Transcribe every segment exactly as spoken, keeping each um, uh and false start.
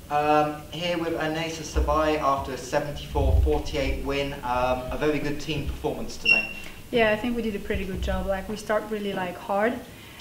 Um, here with Onayssa Sbahi after a seventy-four forty-eight win, um, a very good team performance today. Yeah, I think we did a pretty good job. Like we start really like hard,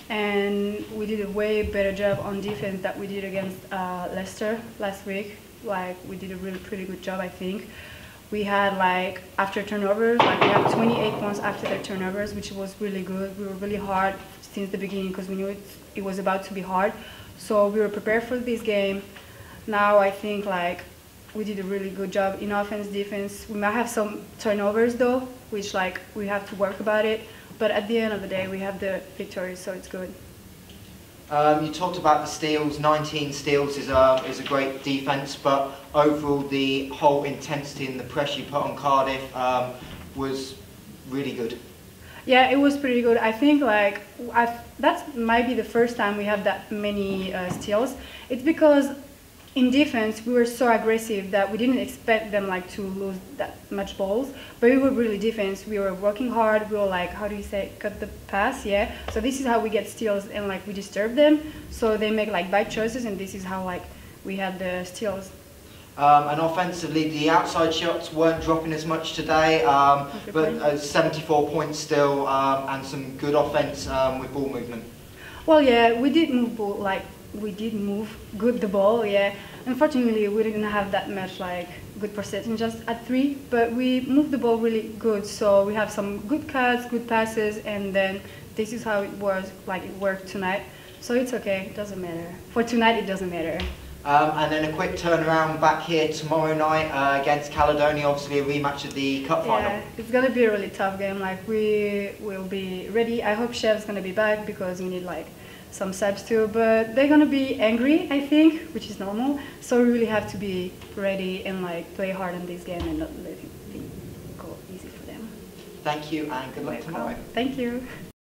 and we did a way better job on defense that we did against uh, Leicester last week. Like we did a really pretty good job, I think. We had like after turnovers, like we had twenty-eight points after their turnovers, which was really good. We were really hard since the beginning because we knew it, it was about to be hard. So we were prepared for this game. Now I think like we did a really good job in offense, defense. We might have some turnovers though, which like we have to work about it. But at the end of the day, we have the victory, so it's good. Um, you talked about the steals. nineteen steals is a is a great defense, but overall the whole intensity and the pressure you put on Cardiff um, was really good. Yeah, it was pretty good. I think like I've, that might be the first time we have that many uh, steals. It's because in defense, we were so aggressive that we didn't expect them like to lose that much balls. But we were really defense. We were working hard. We were like, how do you say, cut the pass? Yeah. So this is how we get steals and like we disturb them. So they make like bad choices, and this is how like we had the steals. Um, and offensively, the outside shots weren't dropping as much today, um, but uh, seventy-four points still, um, and some good offense um, with ball movement. Well, yeah, we did move ball like. We did move good the ball, yeah. Unfortunately, we didn't have that much like good percentage just at three, but we moved the ball really good. So we have some good cuts, good passes, and then this is how it was, like it worked tonight. So it's okay, it doesn't matter. For tonight, it doesn't matter. Um, and then a quick turnaround back here tomorrow night uh, against Caledonia, obviously a rematch of the cup final. Yeah, it's gonna be a really tough game. Like we will be ready. I hope Chef's gonna be back because we need like some subs too, but they're gonna be angry, I think, which is normal. So we really have to be ready and like play hard in this game and not let it go easy for them. Thank you and good luck tomorrow. Thank you.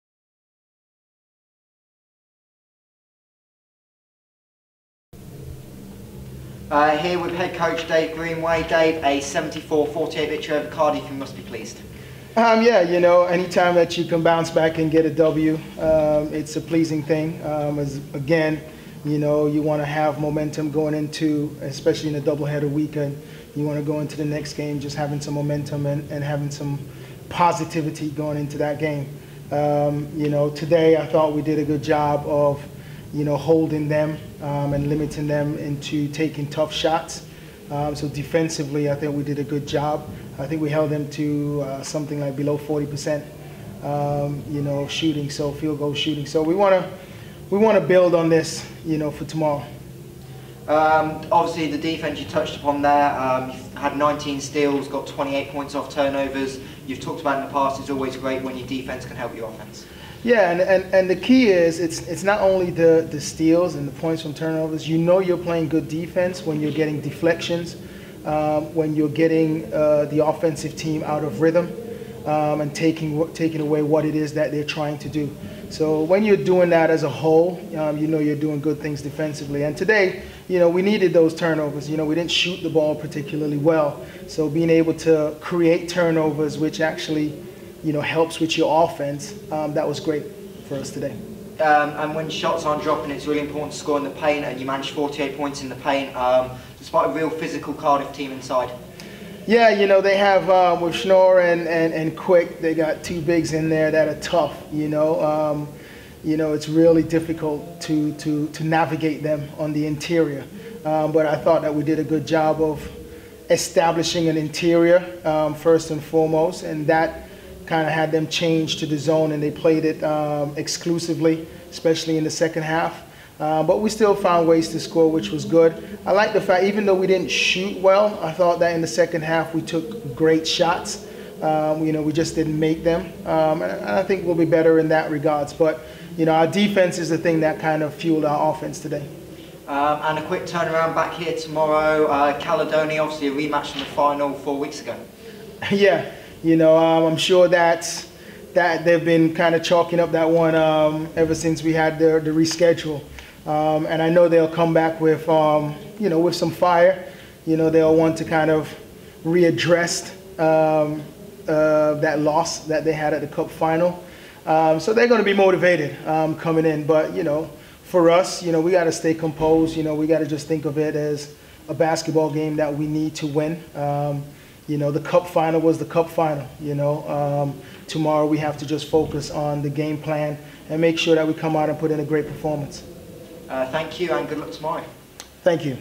Uh, here with head coach Dave Greenaway. Dave, a seventy-four forty-eight victory over Cardiff, you must be pleased. Um, yeah, you know, anytime that you can bounce back and get a W, um, it's a pleasing thing. Um, as, again, you know, you want to have momentum going into, especially in a doubleheader weekend, you want to go into the next game just having some momentum and, and having some positivity going into that game. Um, you know, today I thought we did a good job of, you know, holding them um, and limiting them into taking tough shots. Um, so defensively, I think we did a good job. I think we held them to uh, something like below forty percent, um, you know, shooting, so field goal shooting. So we want to we want to build on this, you know, for tomorrow. Um, obviously, the defense you touched upon there. Um, you've had nineteen steals, got twenty-eight points off turnovers. You've talked about in the past. It's always great when your defense can help your offense. Yeah, and, and, and the key is it's it's not only the, the steals and the points from turnovers. You know you're playing good defense when you're getting deflections, um, when you're getting uh, the offensive team out of rhythm um, and taking taking away what it is that they're trying to do. So when you're doing that as a whole, um, you know you're doing good things defensively. And today, you know, we needed those turnovers. You know, we didn't shoot the ball particularly well. So being able to create turnovers, which actually you know, helps with your offense, um, that was great for us today. Um, and when shots aren't dropping, it's really important to score in the paint, and you managed forty-eight points in the paint, um, despite a real physical Cardiff team inside. Yeah, you know, they have, um, with Schnorr and, and, and Quick, they got two bigs in there that are tough, you know. Um, you know, it's really difficult to, to, to navigate them on the interior. Um, but I thought that we did a good job of establishing an interior, um, first and foremost, and that kind of had them change to the zone, and they played it um, exclusively, especially in the second half. Uh, but we still found ways to score, which was good. I like the fact, even though we didn't shoot well, I thought that in the second half we took great shots. Um, you know, we just didn't make them. Um, and I think we'll be better in that regards. But, you know, our defense is the thing that kind of fueled our offense today. Um, and a quick turnaround back here tomorrow. Uh, Caledonia, obviously a rematch from the final four weeks ago. Yeah. You know, um, I'm sure that that they've been kind of chalking up that one um, ever since we had the, the reschedule, um, and I know they'll come back with, um, you know, with some fire. You know, they'll want to kind of readdress um, uh, that loss that they had at the Cup final. Um, so they're going to be motivated um, coming in. But you know, for us, you know, we got to stay composed. You know, we got to just think of it as a basketball game that we need to win. Um, you know, the cup final was the cup final. You know, um, tomorrow we have to just focus on the game plan and make sure that we come out and put in a great performance. Uh, thank you and good luck tomorrow. Thank you.